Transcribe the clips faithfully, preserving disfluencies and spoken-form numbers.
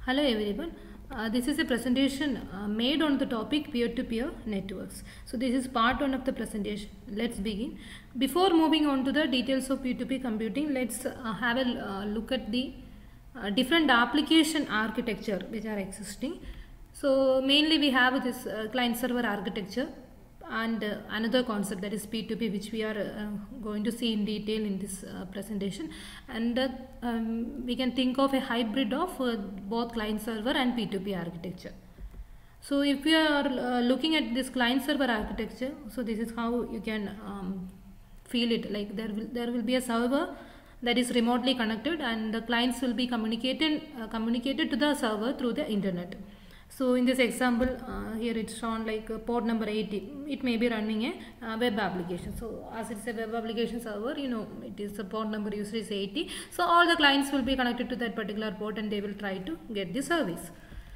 Hello everyone. Uh, this is a presentation uh, made on the topic peer-to-peer networks. So this is part one of the presentation. Let's begin. Before moving on to the details of peer-to-peer computing, let's uh, have a uh, look at the uh, different application architecture which are existing. So mainly we have this uh, client-server architecture and uh, another concept, that is P two P, which we are uh, going to see in detail in this uh, presentation, and uh, um, we can think of a hybrid of uh, both client server and P two P architecture. So if we are uh, looking at this client server architecture, so this is how you can um, feel it, like there will there will be a server that is remotely connected and the clients will be communicated uh, communicated to the server through the internet. So in this example, uh, here it's shown like uh, port number eighty. It may be running a uh, web application. So as it's a web application server, you know, it is the port number used is eighty. So all the clients will be connected to that particular port and they will try to get the service.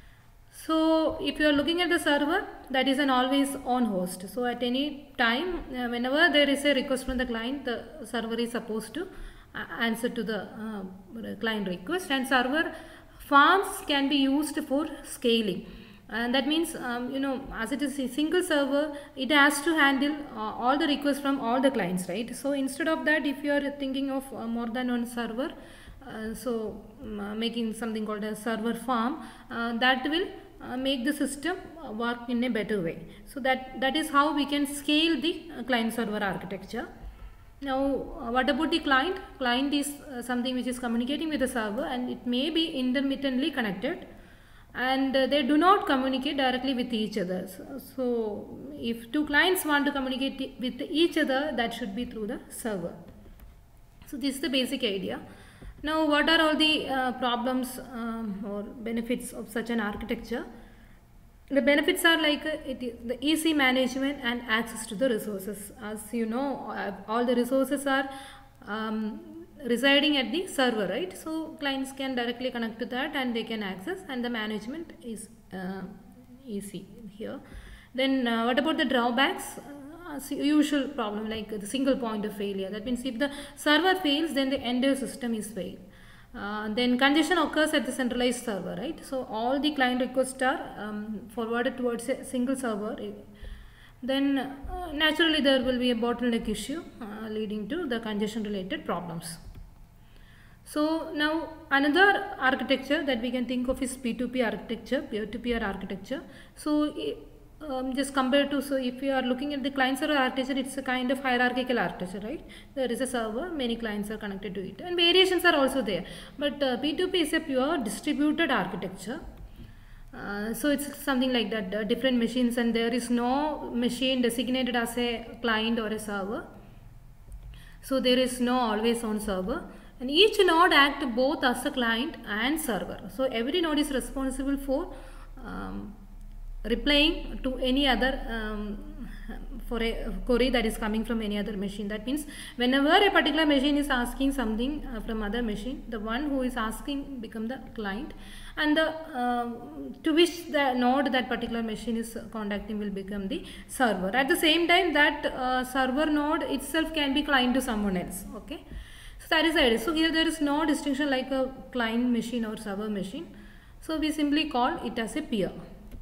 So if you are looking at the server, that is an always on host. So at any time, uh, whenever there is a request from the client, the server is supposed to uh, answer to the uh, client request, and server farms can be used for scaling, and that means um, you know, as it is a single server, it has to handle uh, all the requests from all the clients, right? So instead of that, if you are thinking of uh, more than one server, uh, so um, making something called a server farm, uh, that will uh, make the system work in a better way. So that that is how we can scale the uh, client server architecture. Now, uh, what about the client? Client is uh, something which is communicating with the server, and it may be intermittently connected, and uh, they do not communicate directly with each other. So, so, if two clients want to communicate with each other, that should be through the server. So, this is the basic idea. Now, what are all the uh, problems um, or benefits of such an architecture? The benefits are like uh, it is the easy management and access to the resources. As you know, uh, all the resources are um, residing at the server, right? So clients can directly connect to that and they can access, and the management is uh, easy here. Then uh, what about the drawbacks? Uh, usual problem like the single point of failure. That means if the server fails, then the entire system is failed. Uh, then congestion occurs at the centralized server, right? So all the client requests are um, forwarded towards a single server. Then uh, naturally there will be a bottleneck issue uh, leading to the congestion related problems. So now another architecture that we can think of is P two P architecture, peer-to-peer architecture. So Um, just compared to, so if you are looking at the client server architecture, it's a kind of hierarchical architecture, right? There is a server, many clients are connected to it, and variations are also there. But uh, P two P is a pure distributed architecture. Uh, so it's something like that, uh, different machines, and there is no machine designated as a client or a server. So there is no always on server, and each node acts both as a client and server. So every node is responsible for um, replying to any other um, for a query that is coming from any other machine. That means whenever a particular machine is asking something uh, from other machine, the one who is asking become the client, and the uh, to which the node that particular machine is contacting will become the server. At the same time, that uh, server node itself can be client to someone else. Okay, so that is the idea. So here there is no distinction like a client machine or server machine. So we simply call it as a peer.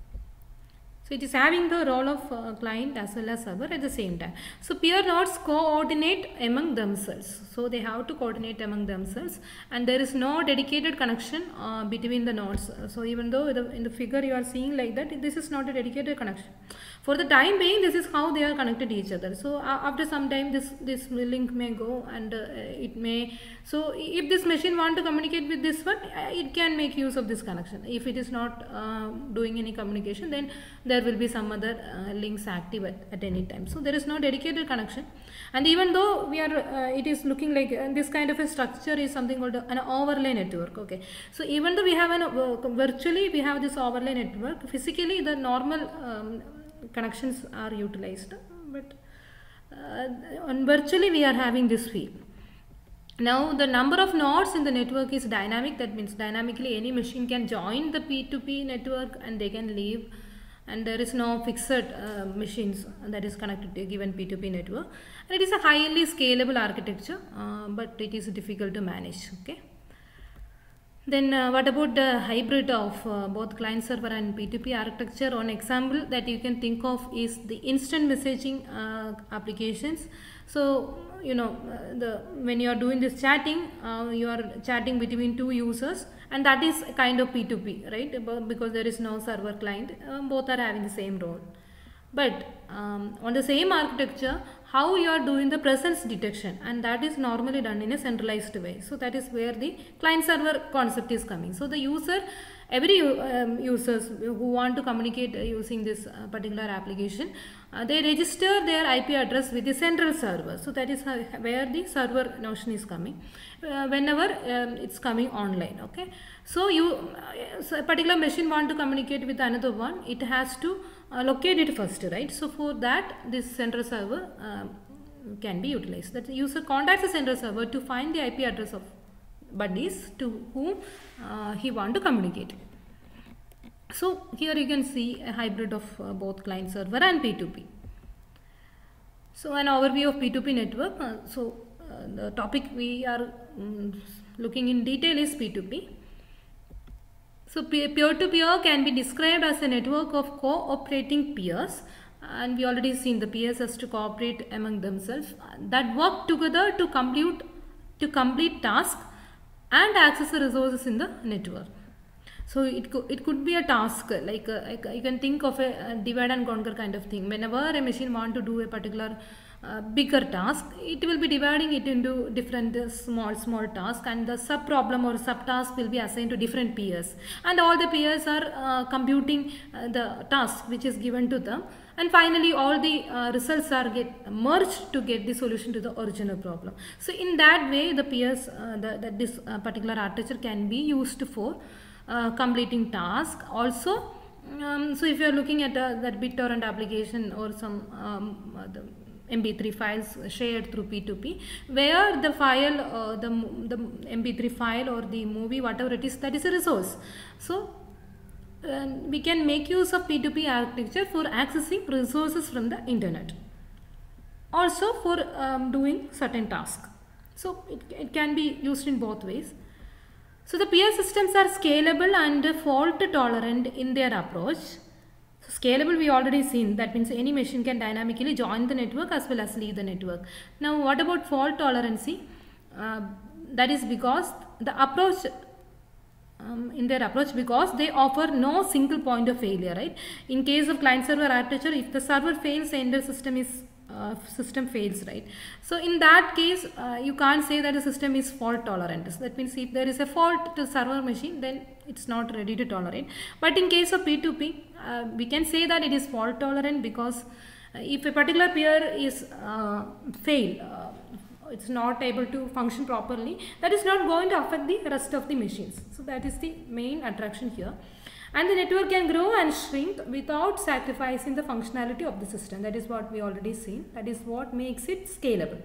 So it is having the role of uh, client as well as server at the same time. So peer nodes coordinate among themselves. So they have to coordinate among themselves, and there is no dedicated connection uh, between the nodes. So even though the, in the figure you are seeing like that, this is not a dedicated connection. For the time being, this is how they are connected to each other. So uh, after some time, this this link may go, and uh, it may. So if this machine want to communicate with this one, uh, it can make use of this connection. If it is not uh, doing any communication, then there will be some other uh, links active at, at any time. So there is no dedicated connection, and even though we are, uh, it is looking like uh, this kind of a structure is something called an overlay network. Okay, so even though we have an uh, virtually we have this overlay network, physically the normal um, connections are utilized, but uh, on virtually we are having this field. Now the number of nodes in the network is dynamic. That means dynamically any machine can join the P two P network and they can leave, and there is no fixed uh, machines that is connected to a given P two P network. And it is a highly scalable architecture, uh, but it is difficult to manage. Okay. Then uh, what about the hybrid of uh, both client server and P two P architecture? One example that you can think of is the instant messaging uh, applications. So you know uh, the when you are doing this chatting, uh, you are chatting between two users, and that is kind of P two P, right? Because there is no server client, uh, both are having the same role. But um, on the same architecture, how you are doing the presence detection, and that is normally done in a centralized way. So that is where the client server concept is coming. So the user, every um, users who want to communicate using this uh, particular application, uh, they register their I P address with the central server. So that is how, where the server notion is coming uh, whenever um, it's coming online. Okay, so you uh, so a particular machine want to communicate with another one, it has to uh, locate it first, right? So for that, this central server uh, can be utilized. That the user contacts the central server to find the I P address of buddies to whom uh, he want to communicate. So here you can see a hybrid of uh, both client server and P two P. So an overview of P two P network. Uh, so uh, the topic we are um, looking in detail is P two P. So peer-to-peer can be described as a network of cooperating peers, and we already seen the peers as to cooperate among themselves that work together to complete to complete tasks and access the resources in the network. So it could, it could be a task, like a, you can think of a, a divide and conquer kind of thing. Whenever a machine want to do a particular uh, bigger task, it will be dividing it into different uh, small small tasks, and the sub problem or sub task will be assigned to different peers, and all the peers are uh, computing uh, the task which is given to them, and finally all the uh, results are get merged to get the solution to the original problem. So in that way, the peers uh, the, the, this uh, particular architecture can be used for Uh, completing task. Also, um, so if you are looking at uh, that BitTorrent application or some um, uh, the M P three files shared through P two P, where the file, uh, the, the M P three file or the movie, whatever it is, that is a resource. So uh, we can make use of P two P architecture for accessing resources from the internet. Also for um, doing certain tasks. So it, it can be used in both ways. So the peer systems are scalable and fault tolerant in their approach. So scalable we already seen, that means any machine can dynamically join the network as well as leave the network. Now what about fault tolerancy? Uh, that is because the approach um, in their approach because they offer no single point of failure, right? In case of client server architecture, if the server fails, the entire system is Uh, system fails, right? So in that case, uh, you can't say that the system is fault tolerant. So that means if there is a fault to server machine, then it's not ready to tolerate. But in case of P two P, uh, we can say that it is fault tolerant because uh, if a particular peer is uh, fail, uh, it's not able to function properly, that is not going to affect the rest of the machines. So that is the main attraction here. And the network can grow and shrink without sacrificing the functionality of the system. That is what we already seen. That is what makes it scalable.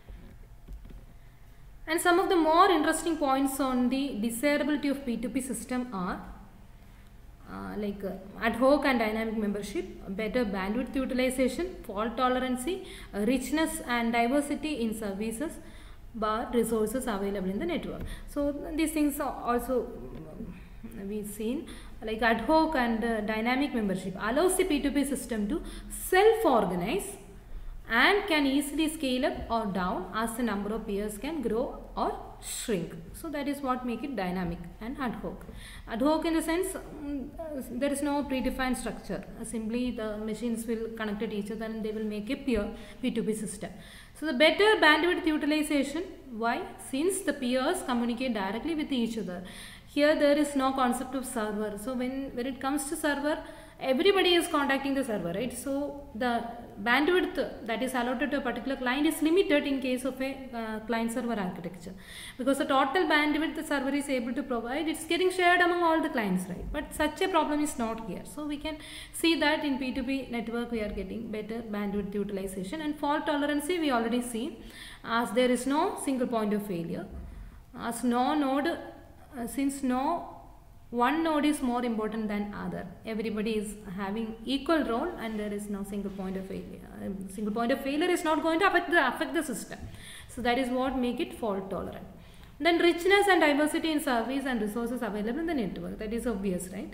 And some of the more interesting points on the desirability of P two P system are uh, like uh, ad hoc and dynamic membership, better bandwidth utilization, fault tolerancy, uh, richness and diversity in services, but resources available in the network. So these things are also we've seen, like ad hoc and uh, dynamic membership allows the P two P system to self-organize and can easily scale up or down as the number of peers can grow or shrink. So that is what make it dynamic and ad hoc. Ad hoc in the sense um, there is no predefined structure. Uh, simply the machines will connect to each other and they will make a pure P two P system. So the better bandwidth utilization. Why? Since the peers communicate directly with each other. Here there is no concept of server. So when, when it comes to server, everybody is contacting the server, right? So the bandwidth that is allotted to a particular client is limited in case of a uh, client server architecture, because the total bandwidth the server is able to provide, it's getting shared among all the clients, right? But such a problem is not here. So we can see that in P two P network we are getting better bandwidth utilization, and fault tolerancy we already seen, as there is no single point of failure, as no node Uh, since no one node is more important than other, everybody is having equal role and there is no single point of failure. Uh, single point of failure is not going to affect the, affect the system. So that is what make it fault tolerant. Then richness and diversity in service and resources available in the network. That is obvious, right?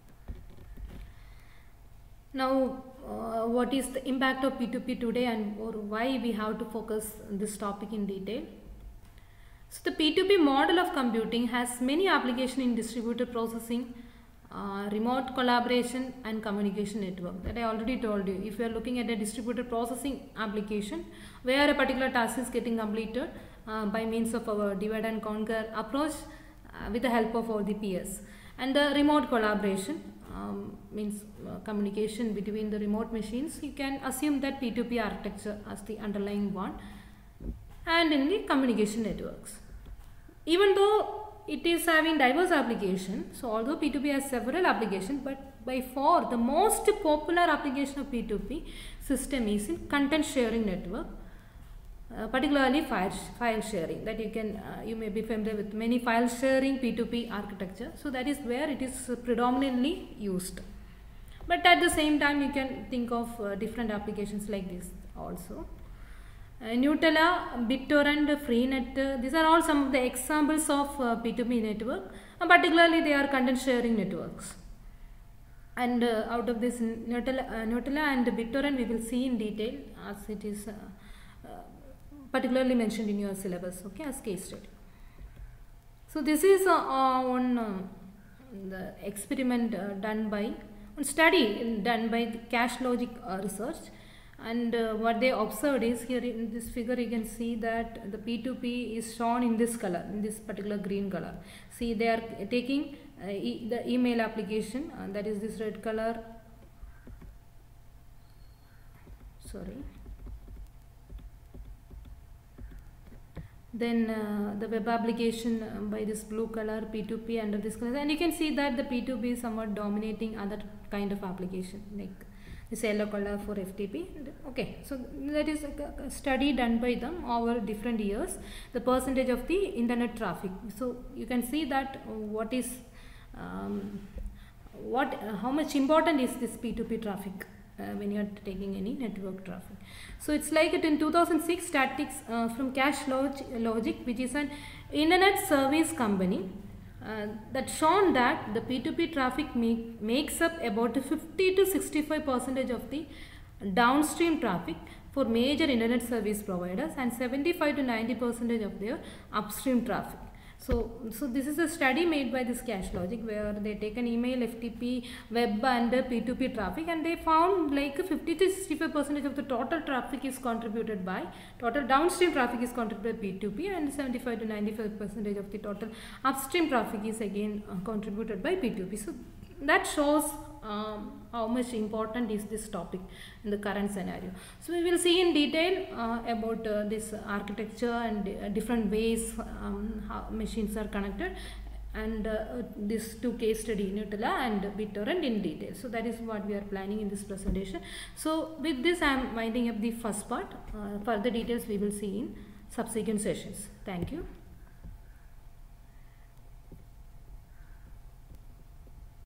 Now, uh, what is the impact of P two P today, and or why we have to focus on this topic in detail? So, the P two P model of computing has many applications in distributed processing, uh, remote collaboration and communication network. That I already told you. If you are looking at a distributed processing application where a particular task is getting completed uh, by means of our divide and conquer approach uh, with the help of all the peers. And the remote collaboration um, means uh, communication between the remote machines. You can assume that P two P architecture as the underlying one. And in the communication networks. Even though it is having diverse applications, so although P two P has several applications, but by far the most popular application of P two P system is in content sharing network, uh, particularly file, file sharing, that you can, uh, you may be familiar with many file sharing P two P architecture. So that is where it is predominantly used. But at the same time you can think of uh, different applications like this also. Uh, Gnutella, BitTorrent, Freenet, uh, these are all some of the examples of uh, P two P network, and particularly they are content sharing networks. And uh, out of this Gnutella, uh, Gnutella and BitTorrent we will see in detail as it is uh, uh, particularly mentioned in your syllabus, okay, as case study. So this is uh, on uh, the experiment uh, done by, on study done by the CashLogic uh, research. And uh, what they observed is, here in this figure you can see that the P two P is shown in this color, in this particular green color. See, they are taking uh, e the email application, uh, that is this red color, sorry. Then uh, the web application uh, by this blue color, P two P under this color, and you can see that the P two P is somewhat dominating other kind of application, like this yellow color for F T P. Okay, so that is a, a study done by them over different years, the percentage of the internet traffic. So you can see that uh, what is um, what uh, how much important is this P two P traffic uh, when you are taking any network traffic. So it's like it in two thousand six statistics uh, from CashLogic, which is an internet service company. Uh, that shown that the P two P traffic make, makes up about fifty to sixty-five percent of the downstream traffic for major internet service providers and seventy-five to ninety percent of their upstream traffic. So, so this is a study made by this CashLogic where they take an email, F T P, web and P two P traffic, and they found like fifty to sixty-five percent of the total traffic is contributed by, total downstream traffic is contributed by P two P, and seventy-five to ninety-five percent of the total upstream traffic is again uh, contributed by P two P. So that shows um, how much important is this topic in the current scenario. So we will see in detail uh, about uh, this architecture and uh, different ways um, how machines are connected, and uh, this two case study, Gnutella and BitTorrent, in detail. So that is what we are planning in this presentation. So with this I am winding up the first part. Uh, further details we will see in subsequent sessions. Thank you.